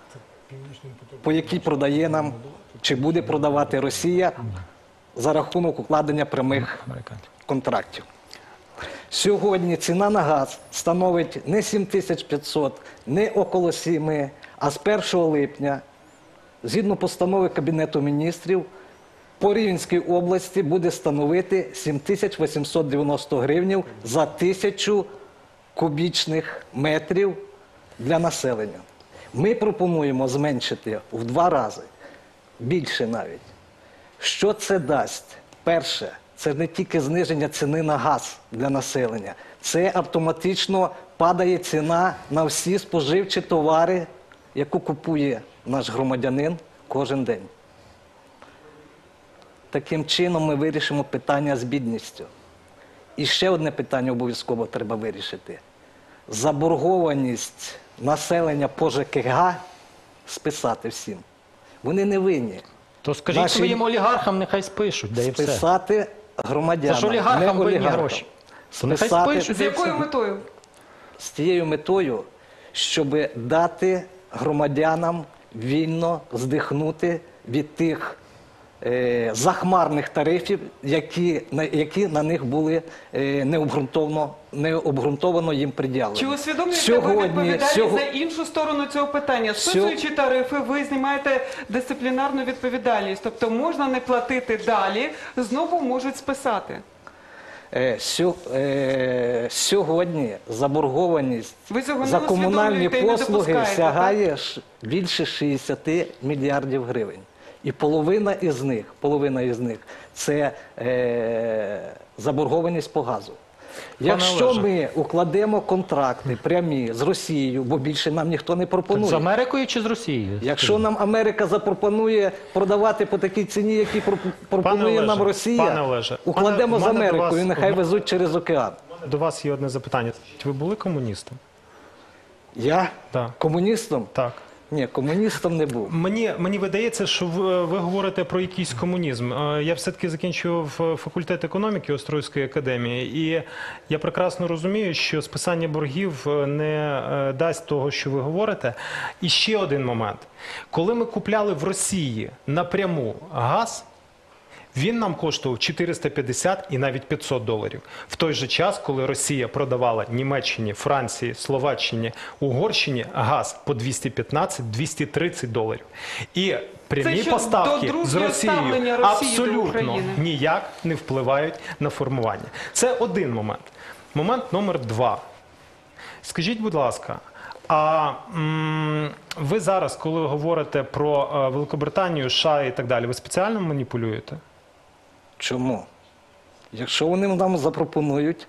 по якій продає нам чи буде продавати Росія за рахунок укладення прямих контрактів. Сьогодні ціна на газ становить не сім тисяч п'ятсот, не около сіми, а з першого липня, згідно постанови Кабінету міністрів, по Рівненській області буде становити сім тисяч вісімсот дев'яносто гривнів за тисячу кубічних метрів для населення. Ми пропонуємо зменшити в два рази, більше навіть. Що це дасть? Перше, це не тільки зниження ціни на газ для населення. Це автоматично падає ціна на всі споживчі товари, яку купує наш громадянин кожен день. Таким чином ми вирішимо питання з бідністю. І ще одне питання обов'язково треба вирішити. Заборгованість населення по ЖКГ списати всім. Вони не винні. То скажіть Наші- своїм олігархам, нехай спишуть, де і все. Списати громадянам, Це ж олігархам не винні олігархам. гроші. То нехай Списати спишуть, З де і якою все. метою? з тією метою, щоб дати громадянам вільно здихнути від тих е, захмарних тарифів, які на, які на них були е, необґрунтовано, необґрунтовано їм приділені. Чи усвідомлюєте ви відповідальність за іншу сторону цього питання? Списуючи тарифи, ви знімаєте дисциплінарну відповідальність. Тобто можна не платити далі, знову можуть списати. Е, сьо- е, Сьогодні заборгованість Ви цього не за комунальні усвідомлюєте і не послуги допускаєте, сягає ж більше шістдесят мільярдів гривень. І половина із них, половина із них це е, заборгованість по газу. Якщо Олеже. ми укладемо контракти прямі з Росією, бо більше нам ніхто не Так пропонує. з Америкою чи з Росією? Якщо нам Америка запропонує продавати по такій ціні, які пропо- пропонує Олеже, нам Росія, пане Олеже, укладемо в з мене до Америкою вас- і нехай в- везуть через океан. До вас є одне запитання. Ви були комуністом? Я Так. комуністом? Так. Ні, комуністом не був. Мені, мені видається, що ви, ви говорите про якийсь комунізм. Е, Я все-таки закінчував е, факультет економіки Острозької академії, і я прекрасно розумію, що списання боргів е, не е, дасть того, що ви говорите. І ще один момент. Коли ми купляли в Росії напряму газ, він нам коштував чотириста п'ятдесят і навіть п'ятсот доларів. В той же час, коли Росія продавала Німеччині, Франції, Словаччині, Угорщині газ по двісті п'ятнадцять - двісті тридцять доларів. І прямі Це що, поставки до з дружнього ставлення Росією Росії до абсолютно України? ніяк не впливають на формування. Це один момент. Момент номер два. Скажіть, будь ласка, а м, ви зараз, коли говорите про е, Великобританію, США і так далі, ви спеціально маніпулюєте? Чому? Якщо вони нам запропонують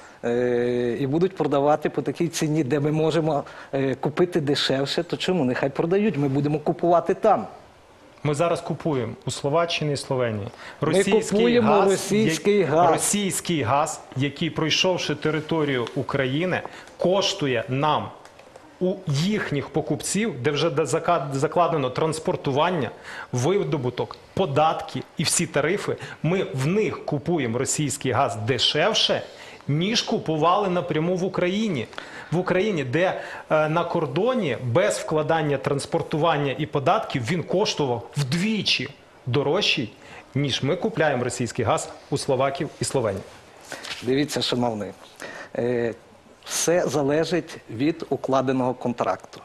е, і будуть продавати по такій ціні, де ми можемо е, купити дешевше, то чому? Нехай продають, ми будемо купувати там. Ми зараз купуємо у Словаччині і Словенії Ми купуємо російський як- газ. російський газ, який, пройшовши територію України, коштує нам у їхніх покупців, де вже де зака- закладено транспортування, видобуток, податки і всі тарифи, ми в них купуємо російський газ дешевше, ніж купували напряму в Україні. В Україні, де е, на кордоні без вкладання транспортування і податків він коштував вдвічі дорожчий, ніж ми купляємо російський газ у словаків і Словенії. Дивіться, шановний, е, все залежить від укладеного контракту.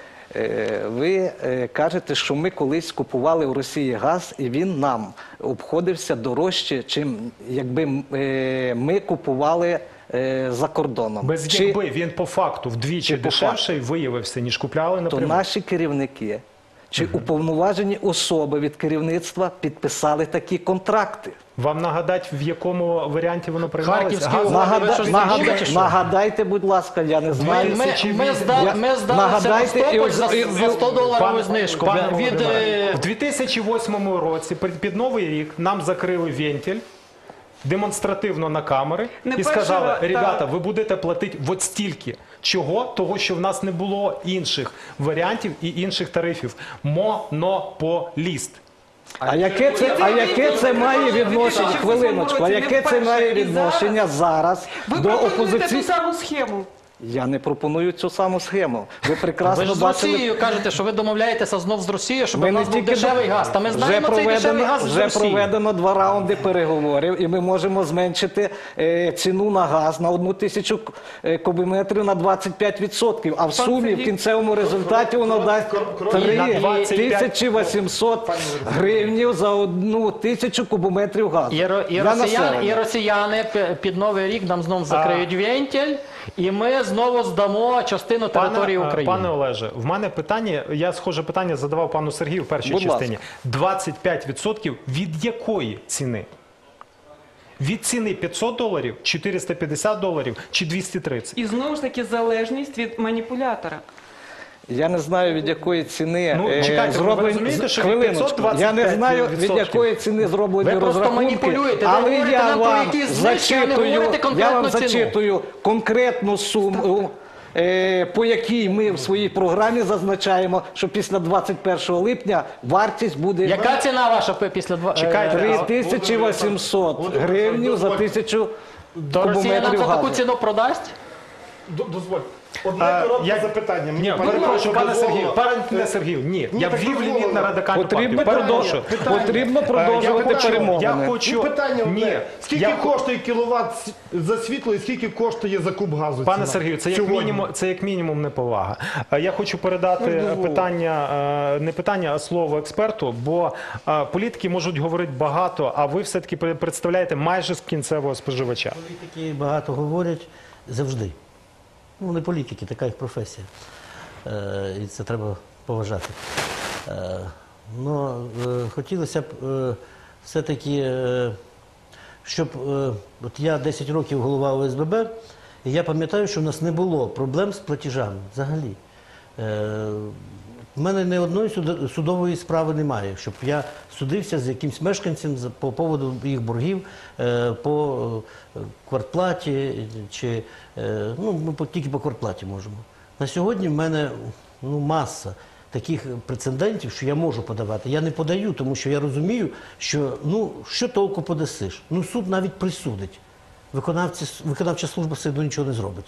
Е, Ви е, кажете, що ми колись купували у Росії газ, і він нам обходився дорожче, чим якби е, ми купували е, за кордоном. Без Чи- якби він по факту вдвічі чи по дешевший виявився, ніж купляли то напряму. наші керівники чи уповноважені особи від керівництва підписали такі контракти. Вам нагадать, в якому варіанті воно приймалося? Харківський Газ- угод. Нагада- ви щось нагада- забули, чи що? Нагадайте, будь ласка, я не Ми, знаю. ми, ми, зда, ми здали Нагадайте, Севастополь і- за, і- за сто доларову Пане- знижку. пане від, Володимире, е, в дві тисячі восьмому році під, під Новий рік нам закрили вентиль демонстративно на камери Не і перший сказали, раз, ребята, так. ви будете платити от стільки. Чого? Того, що в нас не було інших варіантів і інших тарифів. Монополіст. А яке це, а яке це має відношення? Хвилиночку, а яке це має відношення зараз Ви до пропонуєте ту опозиції? саму схему. Я не пропоную цю саму схему. Ви ви прекрасно ж з бачили. Росією кажете, що ви домовляєтеся знов з Росією, щоб Ми у не нас був тільки дешевий до- газ. Та ми вже знаємо цей дешевий проведено, газ з вже Росії. проведено два раунди переговорів, і ми можемо зменшити е, ціну на газ на одну тисячу е, кубометрів на двадцять п'ять відсотків. А в сумі в кінцевому результаті воно дасть на три двадцять п'ять тисячі вісімсот гривнів за одну тисячу кубометрів газу. І, ро- і, Для росіяни, населення. і росіяни пі- під Новий рік нам знову закриють вентиль, і ми знову здамо частину території Пане, України. пане Олеже, в мене питання, я схоже питання задавав пану Сергію в першій Будь ласка. частині. двадцять п'ять відсотків від якої ціни? Від ціни п'ятсот доларів, чотириста п'ятдесят доларів чи двісті тридцять? І знову ж таки залежність від маніпулятора. Я не знаю, від якої ціни Ну, е, чекайте, ви зроблені розумієте, що від хвилиночку. п'ятсот двадцять Я не п'ять знаю, від відсотків. якої ціни зроблені Ви просто розрахунки, маніпулюєте, ви але говорите я нам про вам якісь знижки, а не зачитую, говорите я конкретну вам ціну. зачитую конкретну суму е, по якій ми в своїй програмі зазначаємо, що після двадцять першого липня вартість буде Яка ціна ваша пи- після два... Чекайте, е, три тисячі вісімсот гривень за тисячу То Росія нам кубометрів за таку газу. ціну продасть? Д- Дозволь. Одне А, коротке як- запитання. Мені Ні, пане перепрошую, Павло, пане дозволило. Сергію, пане Сергію, ні, Ні, я так ввів дозволило. ліміт на радикальну Потрібно, партію. продовжу... Питання- Потрібно Е, я продовжувати хочу- перемовини. Я хочу... Ну, питання одне. Ні, Скільки я- коштує кіловат за світло і скільки коштує за куб газу? Пане ціна? Сергію, це як Сьогодні. мінімум, це як мінімум неповага. Е, Я хочу передати Ну, дозволу. питання, е, не питання, а слово експерту, бо е, політики можуть говорити багато, а ви все-таки представляєте майже з кінцевого споживача. Політики багато говорять завжди. Ну, вони політики, така їх професія. Е, і це треба поважати. Е, но е, хотілося б е, все-таки, е, щоб е, от я десять років голова О С Б Б, і я пам'ятаю, що в нас не було проблем з платежами взагалі. Е, в мене ні одної суд- судової справи немає, щоб я судився з якимсь мешканцем за- по поводу їх боргів, е, по е, квартплаті, чи е, ну, ми по- тільки по квартплаті можемо. На сьогодні в мене ну, маса таких прецедентів, що я можу подавати. Я не подаю, тому що я розумію, що ну, що толку подасиш? Ну, суд навіть присудить. Виконавці, виконавча служба все одно нічого не зробить.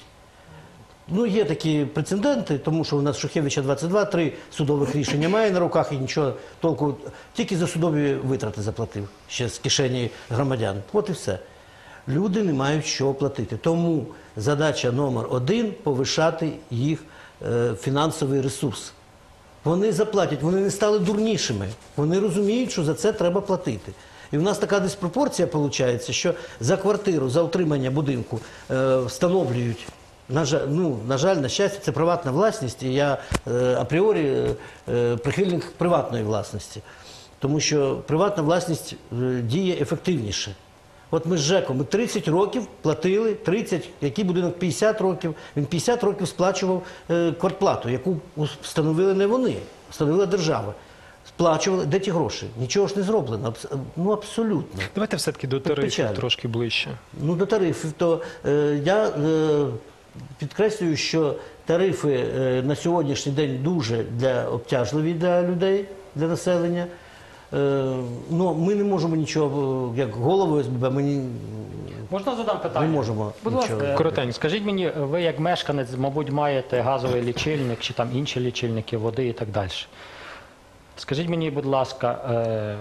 Ну, є такі прецеденти, тому що у нас Шухевича двадцять два, три судових рішення має на руках і нічого толку. Тільки за судові витрати заплатив ще з кишені громадян. От і все. Люди не мають що платити. Тому задача номер один – повишати їх е, фінансовий ресурс. Вони заплатять, вони не стали дурнішими. Вони розуміють, що за це треба платити. І в нас така диспропорція виходить, що за квартиру, за утримання будинку е, встановлюють. На жаль, ну, на жаль, на щастя, це приватна власність, і я е, апріорі е, прихильник приватної власності. Тому що приватна власність е, діє ефективніше. От ми з ЖЕКом, ми тридцять років платили, тридцять, який будинок п'ятдесят років, він п'ятдесят років сплачував е, квартплату, яку встановили не вони, встановила держава. Сплачували, де ті гроші? Нічого ж не зроблено, абс- ну абсолютно. Давайте все-таки до Печально. тарифів трошки ближче. Ну, до тарифів, то е, я е, підкреслюю, що тарифи е, на сьогоднішній день дуже для, обтяжливі для людей, для населення. Е, ну, ми не можемо нічого, як голови О С Б Б, ми ні- Можна задам не питання? можемо Будь ласка. нічого. Коротенько. Скажіть мені, ви як мешканець, мабуть, маєте газовий лічильник чи там інші лічильники води і так далі. Скажіть мені, будь ласка, е,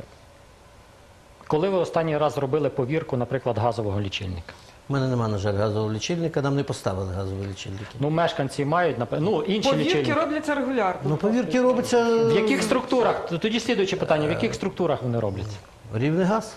коли ви останній раз робили повірку, наприклад, газового лічильника? У мене немає, на жаль, газового лічильника, нам не поставили газові лічильники. Ну, мешканці мають, напе- ну, інші Повірки лічильники. робляться регулярно. Ну, повірки робиться В яких структурах? Тоді слідуюче питання, в яких структурах вони робляться? рівний газ.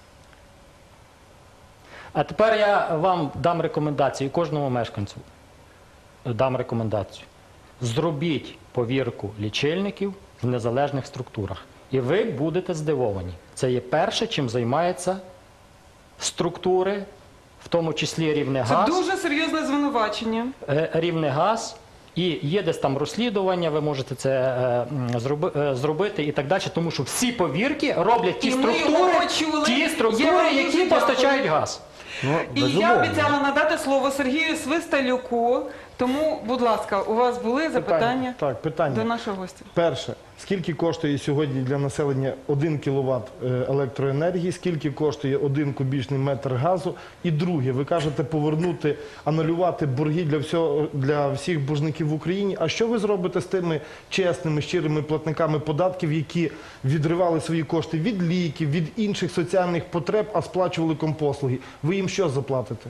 А тепер я вам дам рекомендацію, кожному мешканцю дам рекомендацію. Зробіть повірку лічильників в незалежних структурах. І ви будете здивовані. Це є перше, чим займаються структури, в тому числі рівне Це газ, дуже серйозне звинувачення. е, рівне газ, і є десь там розслідування, ви можете це е, м, зроби- е, зробити і так далі, тому що всі повірки роблять ті І ми структури, його почули. ті Я структури, вам які дуже постачають газ. Ну, І безумовно. я обіцяла надати слово Сергію Свисталюку. Тому, будь ласка, у вас були запитання Так, питання. до нашого гостя? Перше, скільки коштує сьогодні для населення один кіловат е, електроенергії, скільки коштує один кубічний метр газу? І друге, ви кажете повернути, анулювати борги для, всього, для всіх боржників в Україні. А що ви зробите з тими чесними, щирими платниками податків, які відривали свої кошти від ліків, від інших соціальних потреб, а сплачували компослуги? Ви їм що заплатите?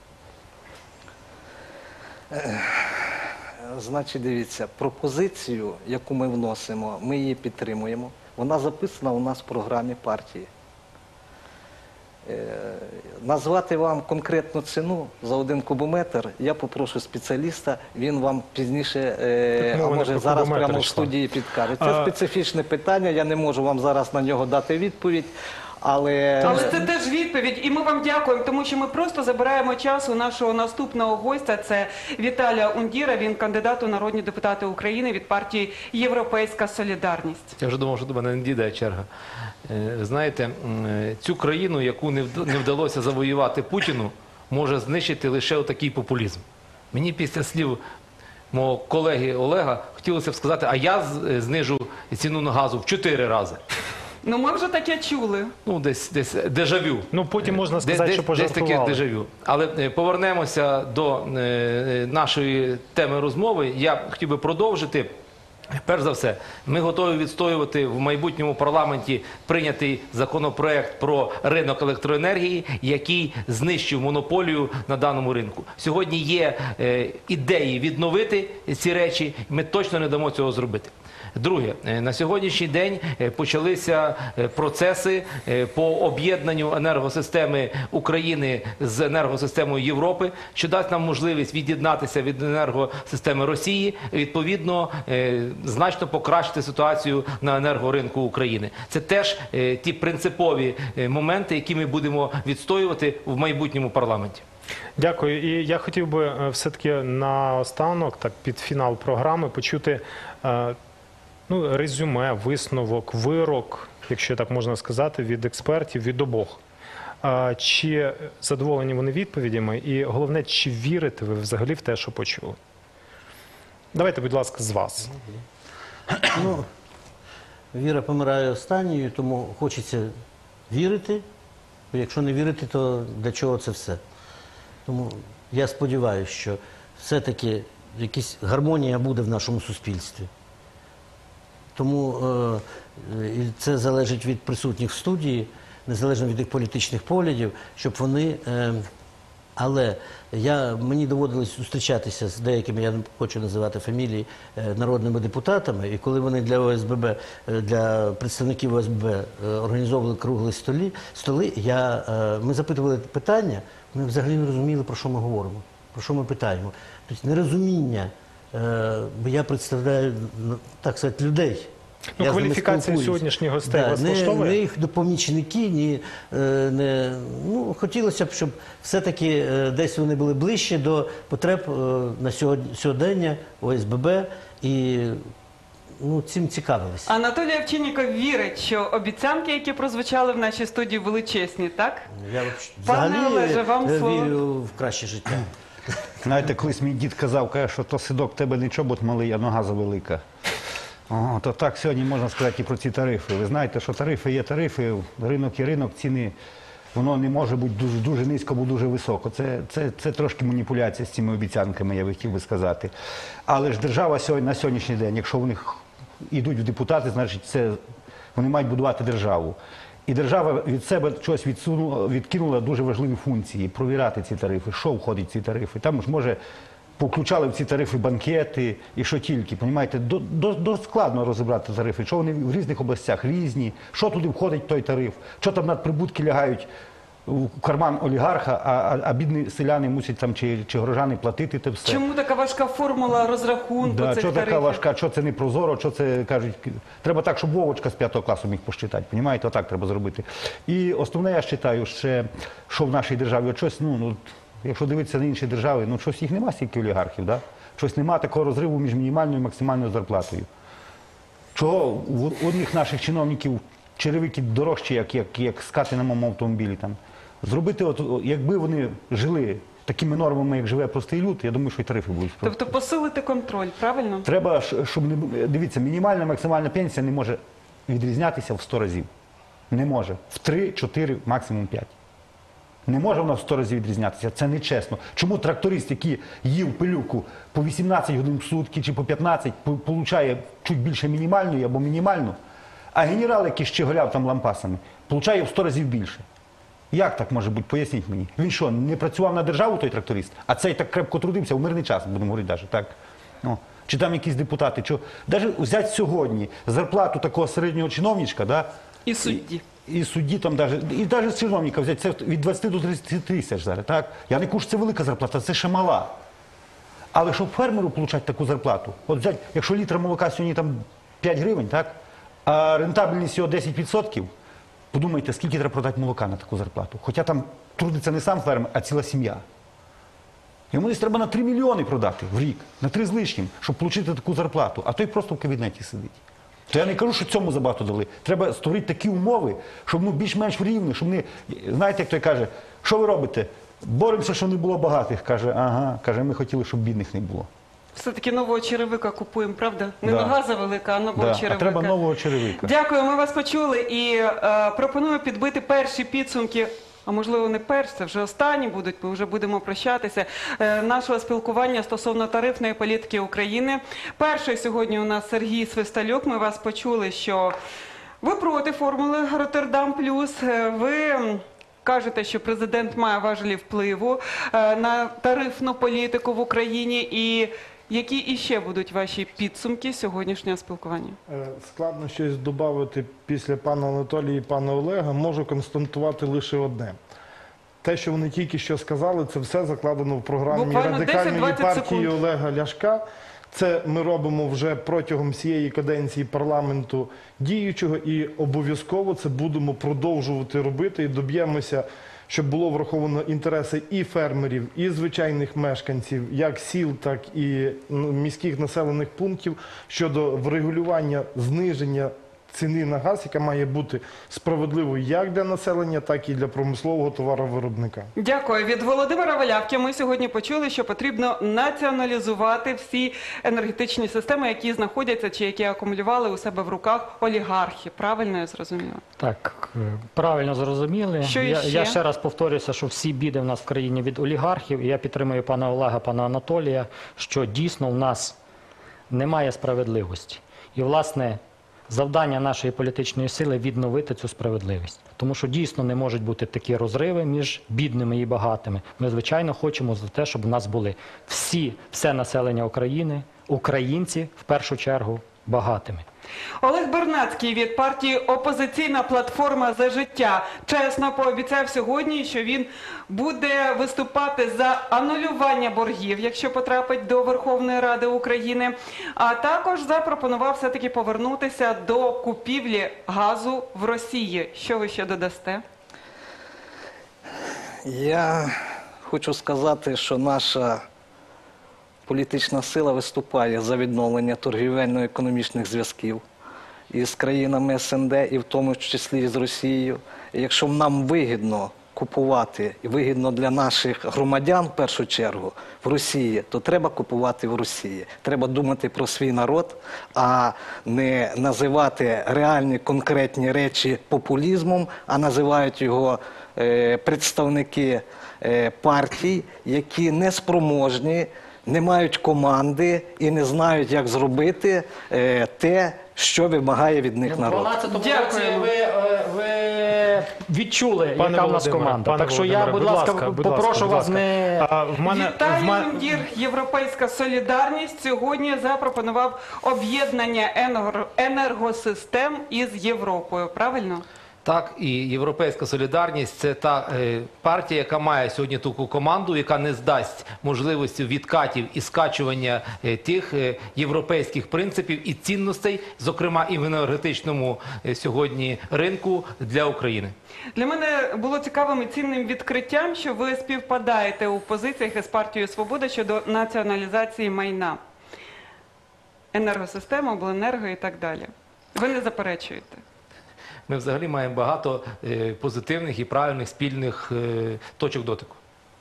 Значить, дивіться, пропозицію, яку ми вносимо, ми її підтримуємо. Вона записана у нас в програмі партії. Е, назвати вам конкретну ціну за один кубометр я попрошу спеціаліста, він вам пізніше, е, Так а мова не може про зараз кубометр прямо в йшла. студії підкаже. Це А- специфічне питання, я не можу вам зараз на нього дати відповідь. Але, Але це теж відповідь, і ми вам дякуємо, тому що ми просто забираємо час у нашого наступного гостя. Це Віталія Ундіра, він кандидат у народні депутати України від партії Європейська Солідарність. Я вже думав, що до мене не дійде черга. Е, Знаєте, м, е, цю країну, яку не вд- не вдалося завоювати Путіну, може знищити лише отакий популізм. Мені після слів мого колеги Олега, хотілося б сказати, а я з- знижу ціну на газу в чотири рази. Ну ми вже таке чули. Ну, десь, десь дежавю. Ну потім можна Десь- сказати, десь, що десь таке пожартували. дежавю. Але е, повернемося до е, нашої теми розмови. Я хотів би продовжити. Перш за все, ми готові відстоювати в майбутньому парламенті прийнятий законопроект про ринок електроенергії, який знищив монополію на даному ринку. Сьогодні є е, ідеї відновити ці речі, ми точно не дамо цього зробити. Друге, е, на сьогоднішній день е, почалися е, процеси е, по об'єднанню енергосистеми України з енергосистемою Європи, що дасть нам можливість від'єднатися від енергосистеми Росії, відповідно, е, значно покращити ситуацію на енергоринку України. Це теж е, ті принципові е, моменти, які ми будемо відстоювати в майбутньому парламенті. Дякую. І я хотів би е, все-таки наостанок, так під фінал програми, почути е, ну, резюме, висновок, вирок, якщо так можна сказати, від експертів, від обох. Е, Чи задоволені вони відповідями? І головне, чи вірите ви взагалі в те, що почули? Давайте, будь ласка, з вас. Ну, віра помирає останньою, тому хочеться вірити. Бо якщо не вірити, то для чого це все? Тому я сподіваюся, що все-таки якась гармонія буде в нашому суспільстві. Тому е, і це залежить від присутніх в студії, незалежно від їх політичних поглядів, щоб вони. Е, але я, мені доводилось зустрічатися з деякими, я не хочу називати фамілії, е, народними депутатами, і коли вони для О С Б Б, е, для представників О С Б Б е, організовували круглі столі, столи, я, е, ми запитували питання, ми взагалі не розуміли, про що ми говоримо, про що ми питаємо. Тобто нерозуміння, е, бо я представляю, ну, так сказати, людей. Ну, Я з ними кваліфікація спілкуюсь. сьогоднішніх гостей Да, вас не, влаштовує? не їх допомічники, ні, е, не, ну, хотілося б, щоб все-таки е, десь вони були ближче до потреб е, на сьогодні, сьогодення О С Б Б і ну, цим цікавилися. Анатолій Овчинніков вірить, що обіцянки, які прозвучали в нашій студії, величезні, так? Я Пане взагалі Олеже, вам е, слово. вірю в краще життя. Знаєте, колись мій дід казав, каже, що то сидок тебе не чобот малий, а нога завелика. О, то так сьогодні можна сказати і про ці тарифи. Ви знаєте, що тарифи є тарифи, ринок є ринок, ціни, воно не може бути дуже, дуже низько або дуже високо. Це, це, це трошки маніпуляція з цими обіцянками, я би хотів би сказати. Але ж держава сьогодні, на сьогоднішній день, якщо вони йдуть в депутати, значить це, вони мають будувати державу. І держава від себе щось відсунула, відкинула дуже важливі функції, провіряти ці тарифи, що входить в ці тарифи. Там ж може повключали в ці тарифи банкети і що тільки, понімаєте, до, до, до складно розібрати тарифи, що вони в різних областях різні, що туди входить в той тариф, що там надприбутки лягають у карман олігарха, а, а, а бідні селяни мусять там чи, чи горожани платити те все. Чому така важка формула розрахунку Да, цих що така тарифів? важка, що це не прозоро, що це, кажуть, треба так, щоб Вовочка з п'ятого класу міг посчитати, понімаєте, отак треба зробити. І основне, я вважаю, ще, що в нашій державі, от щось, ну, ну, якщо дивитися на інші держави, ну щось їх нема стільки олігархів, да? Щось нема такого розриву між мінімальною і максимальною зарплатою. Чого у одних наших чиновників черевики дорожчі, як, як, як скати на моєму автомобілі там. Зробити, от, якби вони жили такими нормами, як живе простий люд, я думаю, що і тарифи будуть. Тобто посилити контроль, правильно? Треба, щоб не бу- дивіться, мінімальна максимальна пенсія не може відрізнятися в сто разів. Не може. В три, чотири, максимум п'ять. Не може вона в сто разів відрізнятися. Це нечесно. Чому тракторист, який їв пилюку по вісімнадцять годин в сутки чи по п'ятнадцять, по- получає чуть більше мінімальної або мінімальну, а генерал, який щеголяв там лампасами, получає в сто разів більше? Як так може бути? Поясніть мені. Він що, не працював на державу, той тракторист? А цей так крепко трудився в мирний час, будемо говорити навіть, так? Ну, чи там якісь депутати, що... Навіть взяти сьогодні зарплату такого середнього чиновничка, да? І судді. І судді там даже, і навіть чиновника взяти, це від двадцяти до тридцяти тисяч зараз, так? Я не кажу, що це велика зарплата, це ще мала. Але щоб фермеру отримати таку зарплату, от взяти, якщо літр молока сьогодні там п'ять гривень, так? А рентабельність його десять відсотків, подумайте, скільки треба продати молока на таку зарплату. Хоча там трудиться не сам фермер, а ціла сім'я. Йому десь треба на три мільйони продати в рік, на три з лишнім, щоб отримати таку зарплату, а той просто в кабінеті сидить. То я не кажу, що цьому забагато дали. Треба створити такі умови, щоб ну, більш-менш рівні, щоб не... Знаєте, як той каже, що ви робите? Боремося, щоб не було багатих. Каже, ага, каже, ми хотіли, щоб бідних не було. Все-таки нового черевика купуємо, правда? Не Да. нога завелика, а нового Да. А черевика. треба нового черевика. Дякую, ми вас почули і е, пропоную підбити перші підсумки. А можливо, не перші, це вже останні будуть, ми вже будемо прощатися, е, нашого спілкування стосовно тарифної політики України. Перший сьогодні у нас Сергій Свисталюк. Ми вас почули, що ви проти формули Роттердам плюс. Е, Ви кажете, що президент має важелі впливу е, на тарифну політику в Україні. І які іще будуть ваші підсумки сьогоднішнього спілкування? Е, Складно щось додати після пана Анатолія і пана Олега. Можу констатувати лише одне. Те, що вони тільки що сказали, це все закладено в програмі Буквально Радикальної десять-двадцять партії секунд. Олега Ляшка. Це ми робимо вже протягом всієї каденції парламенту діючого і обов'язково це будемо продовжувати робити і доб'ємося, щоб було враховано інтереси і фермерів, і звичайних мешканців, як сіл, так і ну, міських населених пунктів щодо врегулювання зниження ціни на газ, яка має бути справедливою як для населення, так і для промислового товаровиробника. Дякую. Від Володимира Валявки ми сьогодні почули, що потрібно націоналізувати всі енергетичні системи, які знаходяться чи які акумулювали у себе в руках олігархи. Правильно я зрозуміла? Так, е, правильно зрозуміли. Що я, іще? я ще раз повторюся, що всі біди в нас в країні від олігархів, і я підтримую пана Олега, пана Анатолія, що дійсно в нас немає справедливості. І, власне, завдання нашої політичної сили – відновити цю справедливість. Тому що дійсно не можуть бути такі розриви між бідними і багатими. Ми, звичайно, хочемо за те, щоб у нас були всі, все населення України, українці, в першу чергу, багатими. Олег Бернацький від партії «Опозиційна платформа за життя» чесно пообіцяв сьогодні, що він буде виступати за анулювання боргів, якщо потрапить до Верховної Ради України, а також запропонував все-таки повернутися до купівлі газу в Росії. Що ви ще додасте? Я хочу сказати, що наша політична сила виступає за відновлення торгівельно-економічних зв'язків із країнами ес ен де, і в тому числі з Росією. І якщо нам вигідно купувати, і вигідно для наших громадян, в першу чергу, в Росії, то треба купувати в Росії. Треба думати про свій народ, а не називати реальні конкретні речі популізмом, а називають його е, представники е, партій, які не спроможні, не мають команди і не знають, як зробити е, те, що вимагає від них У народ. дванадцятому році Дякуємо. ви, е, ви відчули, Пане яка в нас Володимире, команда. пане Так що я, Володимире, будь будь ласка, ласка, будь попрошу ласка, будь вас ласка. не... А, в мене, в Віталій мене... Мундір, Європейська солідарність, сьогодні запропонував об'єднання енер- енергосистем із Європою. Правильно? Так, і Європейська солідарність – це та е, партія, яка має сьогодні таку команду, яка не здасть можливості відкатів і скачування е, тих е, європейських принципів і цінностей, зокрема і в енергетичному е, сьогодні ринку для України. Для мене було цікавим і цінним відкриттям, що ви співпадаєте у позиціях із партією «Свобода» щодо націоналізації майна, енергосистеми, обленерго і так далі. Ви не заперечуєте? Ми взагалі маємо багато е, позитивних і правильних спільних е, точок дотику.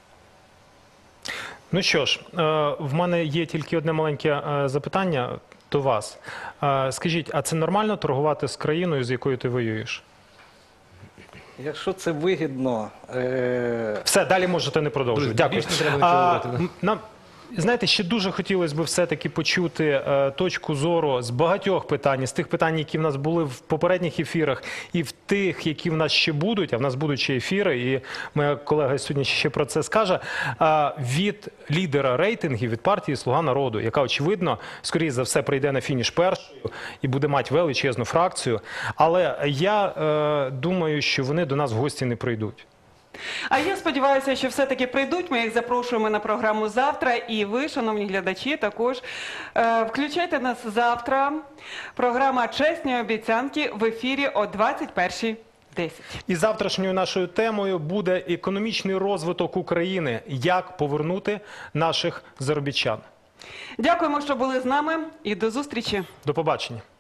Ну що ж, е, в мене є тільки одне маленьке е, запитання до вас. Е, Скажіть, а це нормально торгувати з країною, з якою ти воюєш? Якщо це вигідно, е, Все, далі можете не продовжувати. Друзі, Дякую. більше не треба нічого А, говорити, да? м, нам, знаєте, ще дуже хотілося б все-таки почути е, точку зору з багатьох питань, з тих питань, які в нас були в попередніх ефірах, і в тих, які в нас ще будуть, а в нас будуть ще ефіри, і моя колега сьогодні ще про це скаже, е, від лідера рейтингів, від партії «Слуга народу», яка, очевидно, скоріше за все, прийде на фініш першою і буде мати величезну фракцію. Але я е, думаю, що вони до нас в гості не прийдуть. А я сподіваюся, що все-таки прийдуть. Ми їх запрошуємо на програму завтра. І ви, шановні глядачі, також е, включайте нас завтра. Програма «Чесні обіцянки» в ефірі о двадцять першій десять. І завтрашньою нашою темою буде економічний розвиток України. Як повернути наших заробітчан. Дякуємо, що були з нами, і до зустрічі. До побачення.